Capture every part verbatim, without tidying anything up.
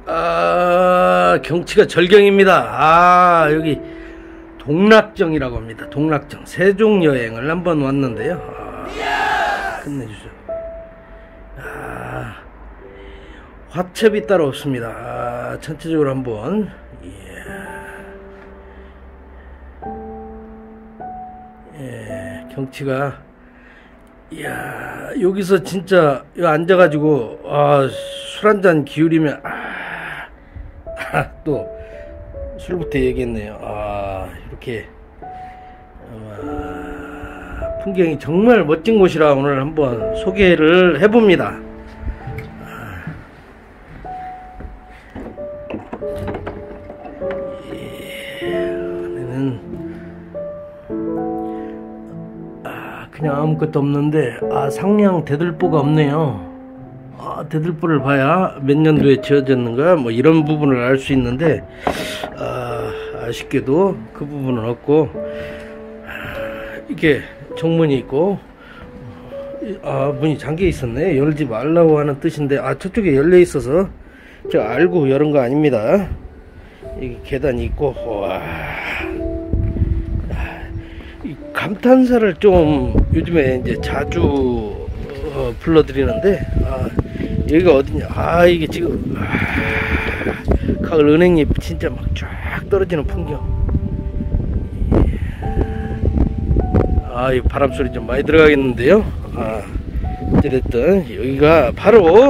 아, 경치가 절경입니다. 아, 여기 동락정이라고 합니다. 동락정. 세종 여행을 한번 왔는데요. 아, 끝내주죠. 아, 화첩이 따로 없습니다. 아, 전체적으로 한번. 예. 예, 경치가. 이야, 여기서 진짜 여기 앉아가지고 아, 술 한잔 기울이면 아, 아, 또 술부터 얘기했네요. 아, 이렇게 아, 풍경이 정말 멋진 곳이라 오늘 한번 소개를 해봅니다. 아, 예, 안에는 그냥 아무것도 없는데, 아, 상량 대들보가 없네요. 아, 대들보를 봐야 몇 년도에 지어졌는가 뭐 이런 부분을 알 수 있는데, 아, 아쉽게도 그 부분은 없고, 아, 이게 정문이 있고, 아, 문이 잠겨 있었네. 열지 말라고 하는 뜻인데, 아, 저쪽에 열려 있어서 제가 알고 열은 거 아닙니다. 여기 계단이 있고, 와, 감탄사를 좀 요즘에 이제 자주 어, 불러드리는데, 아, 여기가 어디냐. 아, 이게 지금 아, 가을 은행잎 진짜 막 쫙 떨어지는 풍경. 아, 이 바람 소리 좀 많이 들어가겠는데요. 아, 어쨌든 여기가 바로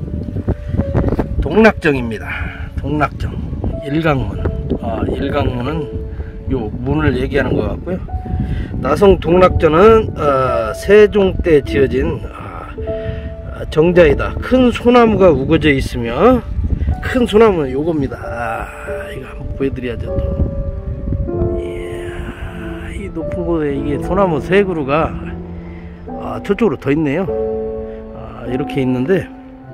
동락정입니다. 동락정 일강문. 아, 일강문은 요 문을 얘기하는 것 같고요. 나성 동락전은 어, 세종 때 지어진 어, 정자이다. 큰 소나무가 우거져 있으며, 큰 소나무는 요겁니다. 아, 이거 한번 보여드려야죠. 또 이야, 이 높은 곳에 이게 소나무 세 그루가 아, 저쪽으로 더 있네요. 아, 이렇게 있는데,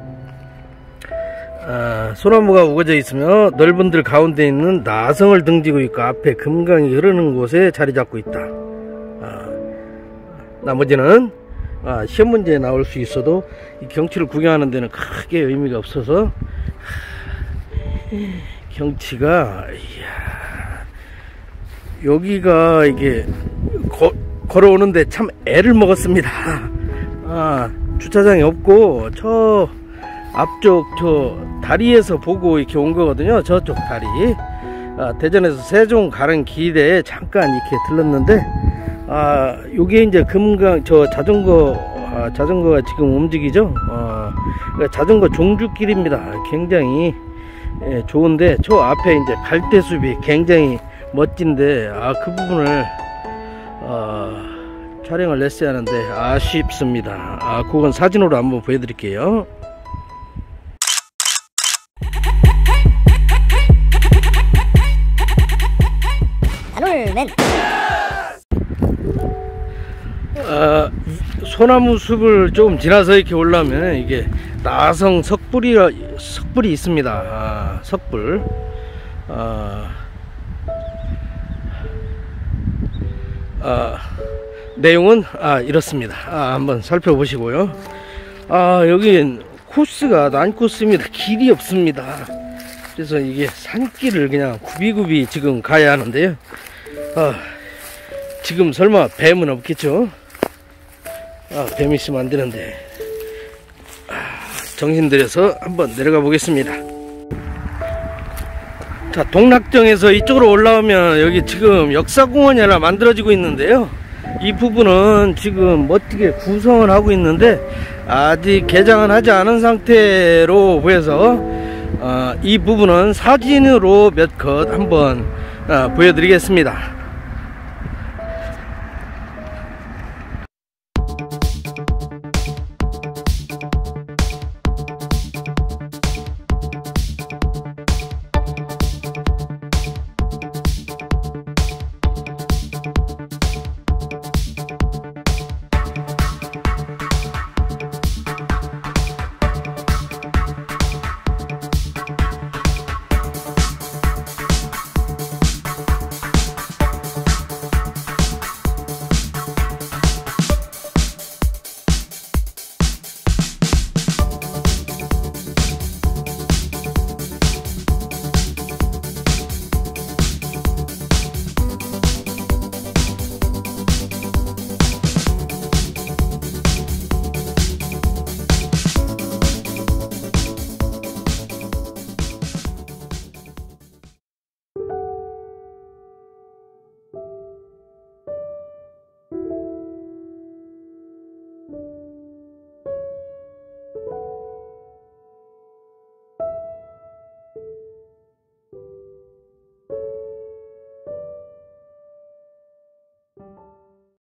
아, 소나무가 우거져 있으며 넓은 들 가운데 있는 나성을 등지고 있고 앞에 금강이 흐르는 곳에 자리 잡고 있다. 아, 나머지는 아, 시험 문제에 나올 수 있어도 이 경치를 구경하는 데는 크게 의미가 없어서, 하, 경치가 이야, 여기가 이게 거, 걸어오는데 참 애를 먹었습니다. 아, 주차장이 없고 저 앞쪽 저 다리에서 보고 이렇게 온 거거든요. 저쪽 다리. 아, 대전에서 세종 가는 길에 잠깐 이렇게 들렀는데, 아, 요게 이제 금강 저 자전거 아, 자전거가 지금 움직이죠. 아, 그러니까 자전거 종주길입니다. 굉장히 예, 좋은데 저 앞에 이제 갈대숲이 굉장히 멋진데, 아, 그 부분을 아, 촬영을 했어야 하는데 아쉽습니다. 아, 그건 사진으로 한번 보여드릴게요. 아, 소나무 숲을 조금 지나서 이렇게 올라오면 이게 나성 석불이 석불이 있습니다. 아, 석불. 아, 아, 내용은 아, 이렇습니다. 아, 한번 살펴보시고요. 아, 여긴 코스가 난 코스입니다. 길이 없습니다. 그래서 이게 산길을 그냥 굽이굽이 지금 가야 하는데요. 아, 지금 설마 뱀은 없겠죠? 아, 뱀 있으면 안 되는데. 아, 정신 들여서 한번 내려가 보겠습니다. 자, 동락정에서 이쪽으로 올라오면 여기 지금 역사공원이 하나 만들어지고 있는데요. 이 부분은 지금 멋지게 구성을 하고 있는데 아직 개장은 하지 않은 상태로 보여서 어, 이 부분은 사진으로 몇 컷 한번 어, 보여드리겠습니다. 어.